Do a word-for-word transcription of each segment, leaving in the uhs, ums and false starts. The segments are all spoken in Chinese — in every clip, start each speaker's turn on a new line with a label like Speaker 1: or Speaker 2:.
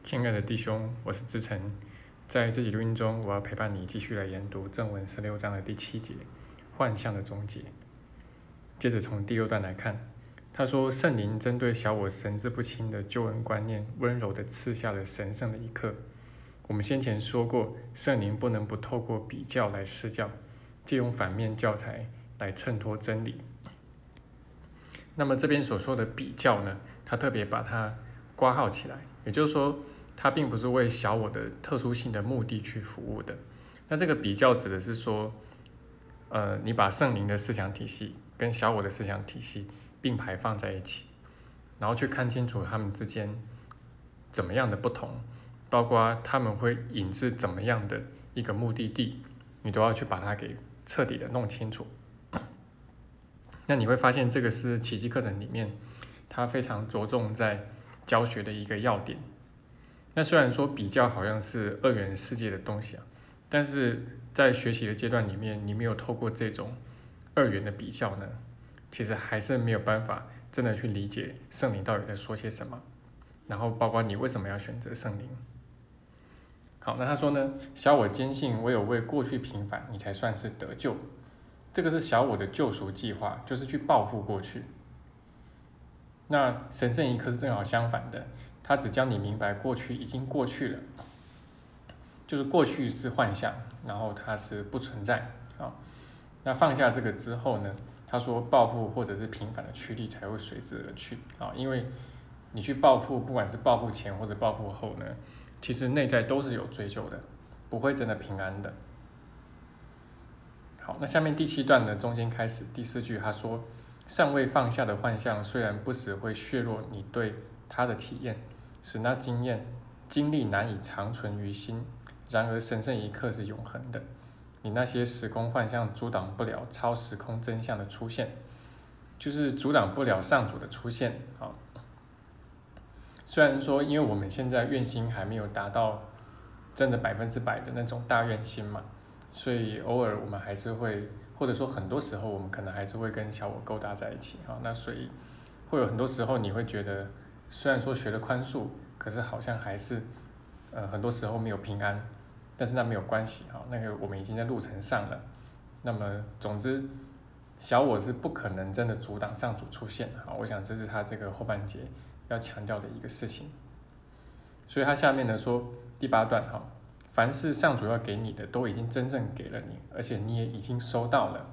Speaker 1: 亲爱的弟兄，我是志成。在这集录音中，我要陪伴你继续来研读正文十六章的第七节，幻象的终结。接着从第六段来看，他说圣灵针对小我神志不清的救恩观念，温柔地赐下了神圣的一课。我们先前说过，圣灵不能不透过比较来施教，借用反面教材来衬托真理。那么这边所说的比较呢，他特别把它括号起来，也就是说，它并不是为小我的特殊性的目的去服务的。那这个比较指的是说，呃，你把圣灵的思想体系跟小我的思想体系并排放在一起，然后去看清楚他们之间怎么样的不同，包括他们会引致怎么样的一个目的地，你都要去把它给彻底的弄清楚。那你会发现，这个是奇迹课程里面它非常着重在教学的一个要点。那虽然说比较好像是二元世界的东西啊，但是在学习的阶段里面，你没有透过这种二元的比较呢，其实还是没有办法真的去理解圣灵到底在说些什么，然后包括你为什么要选择圣灵。好，那他说呢，小我坚信唯有为过去平反，你才算是得救。这个是小我的救赎计划，就是去报复过去。那神圣一课是正好相反的，它只教你明白过去已经过去了，就是过去是幻象，然后它是不存在啊。那放下这个之后呢，他说报复或者是平反的驱力才会随之而去啊，因为你去报复，不管是报复前或者报复后呢，其实内在都是有追究的，不会真的平安的。好，那下面第七段呢，中间开始第四句，他说尚未放下的幻象，虽然不时会削弱你对它的体验，使那经验经历难以长存于心，然而神圣一刻是永恒的。你那些时空幻象阻挡不了超时空真相的出现，就是阻挡不了上主的出现啊。虽然说，因为我们现在愿心还没有达到真的百分之百的那种大愿心嘛，所以偶尔我们还是会，或者说很多时候我们可能还是会跟小我勾搭在一起啊。那所以会有很多时候你会觉得，虽然说学了宽恕，可是好像还是呃很多时候没有平安，但是那没有关系啊，那个我们已经在路程上了。那么总之，小我是不可能真的阻挡上主出现啊。我想这是他这个后半节要强调的一个事情。所以他下面呢说第八段哈，凡是上主要给你的，都已经真正给了你，而且你也已经收到了。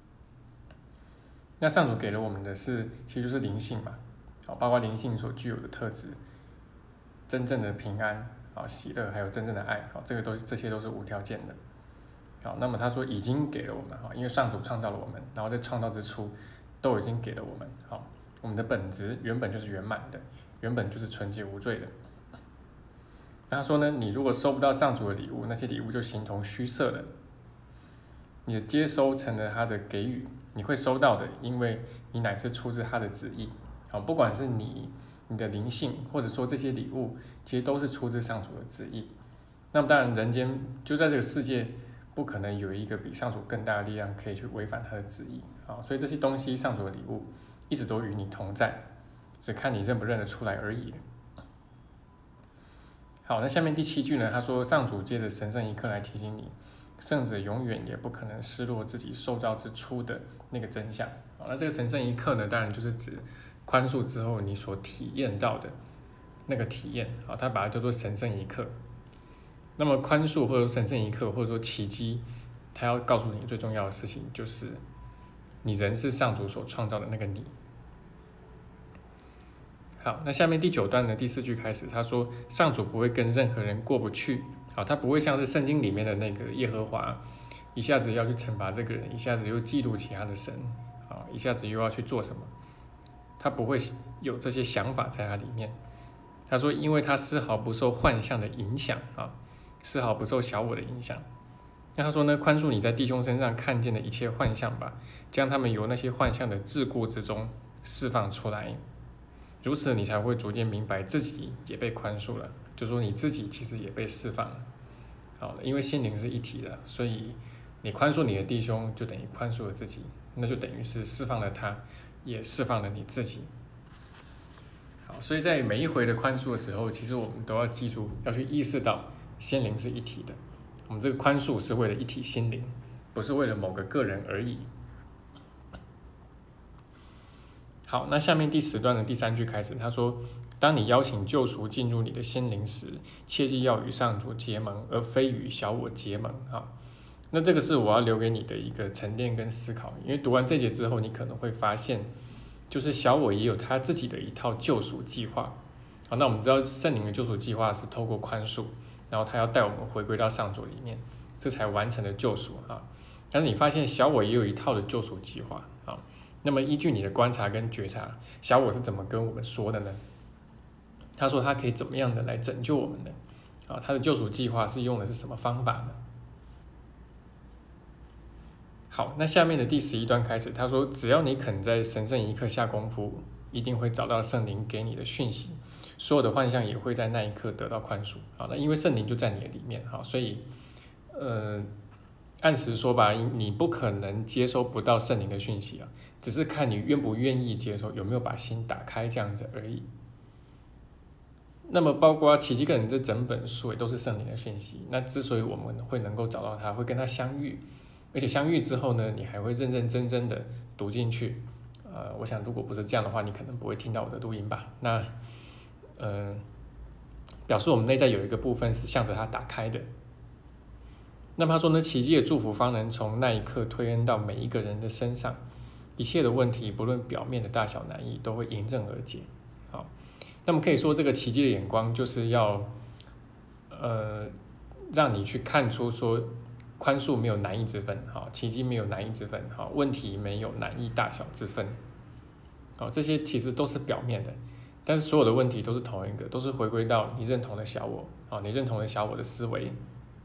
Speaker 1: 那上主给了我们的是，其实就是灵性嘛，包括灵性所具有的特质，真正的平安、喜乐，还有真正的爱，这个都这些都是无条件的。好，那么他说已经给了我们，因为上主创造了我们，然后在创造之初都已经给了我们。好，我们的本质原本就是圆满的，原本就是纯洁无罪的。那他说呢，你如果收不到上主的礼物，那些礼物就形同虚设了。你的接收成了他的给予，你会收到的，因为你乃是出自他的旨意。好，不管是你、你的灵性，或者说这些礼物，其实都是出自上主的旨意。那么当然，人间就在这个世界，不可能有一个比上主更大的力量可以去违反他的旨意。好，所以这些东西，上主的礼物，一直都与你同在，只看你认不认得出来而已。好，那下面第七句呢？他说，上主借着神圣一刻来提醒你，圣者永远也不可能失落自己受造之初的那个真相。好，那这个神圣一刻呢，当然就是指宽恕之后你所体验到的那个体验。好，他把它叫做神圣一刻。那么宽恕或者说神圣一刻，或者说奇迹，他要告诉你最重要的事情，就是你人是上主所创造的那个你。好，那下面第九段的第四句开始，他说上主不会跟任何人过不去。好，他不会像是圣经里面的那个耶和华，一下子要去惩罚这个人，一下子又嫉妒其他的神，啊，一下子又要去做什么，他不会有这些想法在他里面。他说，因为他丝毫不受幻象的影响啊，丝毫不受小我的影响。那他说呢，宽恕你在弟兄身上看见的一切幻象吧，将他们由那些幻象的桎梏之中释放出来。如此你才会逐渐明白自己也被宽恕了，就说你自己其实也被释放了。好，因为心灵是一体的，所以你宽恕你的弟兄，就等于宽恕了自己，那就等于是释放了他，也释放了你自己。 好，所以在每一回的宽恕的时候，其实我们都要记住，要去意识到心灵是一体的。我们这个宽恕是为了一体心灵，不是为了某个个人而已。好，那下面第十段的第三句开始，他说：当你邀请救赎进入你的心灵时，切记要与上主结盟，而非与小我结盟。哈，那这个是我要留给你的一个沉淀跟思考，因为读完这节之后，你可能会发现，就是小我也有他自己的一套救赎计划。好，那我们知道圣灵的救赎计划是透过宽恕，然后他要带我们回归到上主里面，这才完成了救赎啊。但是你发现小我也有一套的救赎计划啊。那么依据你的观察跟觉察，小我是怎么跟我们说的呢？他说他可以怎么样的来拯救我们呢？啊，他的救赎计划是用的是什么方法呢？好，那下面的第十一段开始，他说只要你肯在神圣一刻下功夫，一定会找到圣灵给你的讯息，所有的幻象也会在那一刻得到宽恕。好，那因为圣灵就在你的里面，好，所以呃，按实说吧，你不可能接收不到圣灵的讯息啊，只是看你愿不愿意接受，有没有把心打开这样子而已。那么包括奇迹课程这整本书也都是圣灵的讯息。那之所以我们会能够找到它，会跟它相遇，而且相遇之后呢，你还会认认真真的读进去。呃，我想如果不是这样的话，你可能不会听到我的录音吧？那呃，表示我们内在有一个部分是向着它打开的。那么他说呢，奇迹的祝福方能从那一刻推恩到每一个人的身上，一切的问题，不论表面的大小难易，都会迎刃而解。好，那么可以说，这个奇迹的眼光就是要，呃，让你去看出说，宽恕没有难易之分，好，奇迹没有难易之分，好，问题没有难易大小之分，好，这些其实都是表面的，但是所有的问题都是同一个，都是回归到你认同的小我，好，你认同的小我的思维。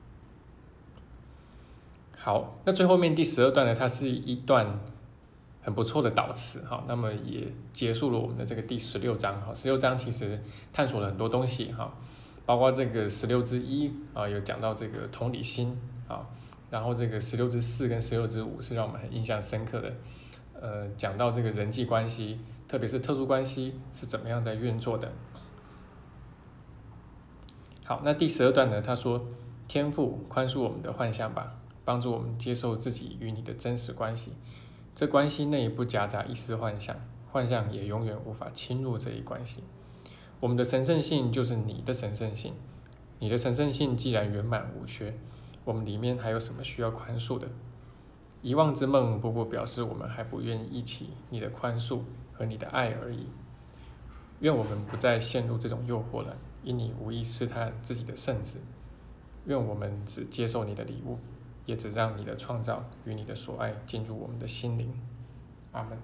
Speaker 1: 好，那最后面第十二段呢，它是一段很不错的导词，好，那么也结束了我们的这个第十六章，好，十六章其实探索了很多东西，哈，包括这个十六之一啊，有讲到这个同理心啊，然后这个十六之四跟十六之五是让我们很印象深刻的，呃，讲到这个人际关系，特别是特殊关系是怎么样在运作的。好，那第十二段呢，他说天父宽恕我们的幻象吧，帮助我们接受自己与你的真实关系，这关系内不夹杂一丝幻象，幻象也永远无法侵入这一关系。我们的神圣性就是你的神圣性，你的神圣性既然圆满无缺，我们里面还有什么需要宽恕的？遗忘之梦不过表示我们还不愿意忆起你的宽恕和你的爱而已。愿我们不再陷入这种诱惑了，因你无意试探自己的圣子。愿我们只接受你的礼物，也只让你的创造与你的所爱进入我们的心灵。阿们。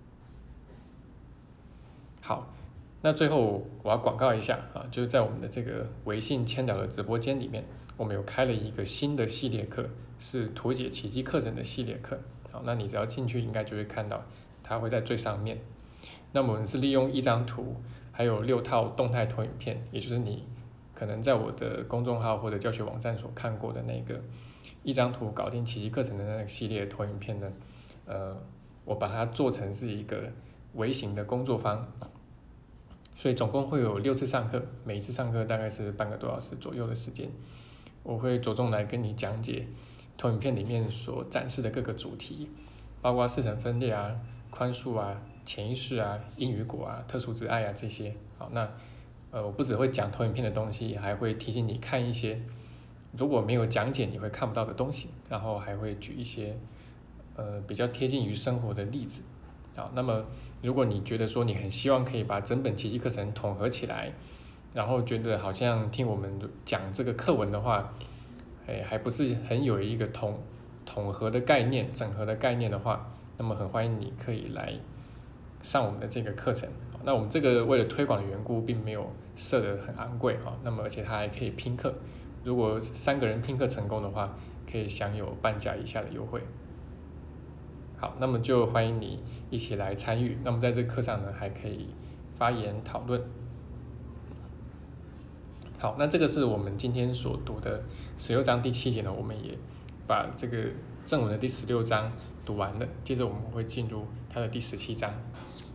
Speaker 1: 好，那最后我要广告一下啊，就是在我们的这个微信千聊的直播间里面，我们有开了一个新的系列课，是图解奇迹课程的系列课。好，那你只要进去，应该就会看到，它会在最上面。那么我们是利用一张图，还有六套动态投影片，也就是你可能在我的公众号或者教学网站所看过的那个一张图搞定奇迹课程的那个系列投影片呢，呃，我把它做成是一个微型的工作坊，所以总共会有六次上课，每一次上课大概是半个多小时左右的时间，我会着重来跟你讲解投影片里面所展示的各个主题，包括四层分裂啊、宽恕啊、潜意识啊、因与果啊、特殊之爱啊这些。好，那呃我不只会讲投影片的东西，还会提醒你看一些如果没有讲解你会看不到的东西，然后还会举一些呃比较贴近于生活的例子。好，那么如果你觉得说你很希望可以把整本奇迹课程统合起来，然后觉得好像听我们讲这个课文的话，哎，还不是很有一个统统合的概念、整合的概念的话，那么很欢迎你可以来上我们的这个课程。那我们这个为了推广的缘故，并没有设得很昂贵哈，那么而且它还可以拼课，如果三个人拼课成功的话，可以享有半价以下的优惠。好，那么就欢迎你一起来参与。那么在这个课上呢，还可以发言讨论。好，那这个是我们今天所读的十六章第七节呢，我们也把这个正文的第十六章读完了。接着我们会进入它的第十七章。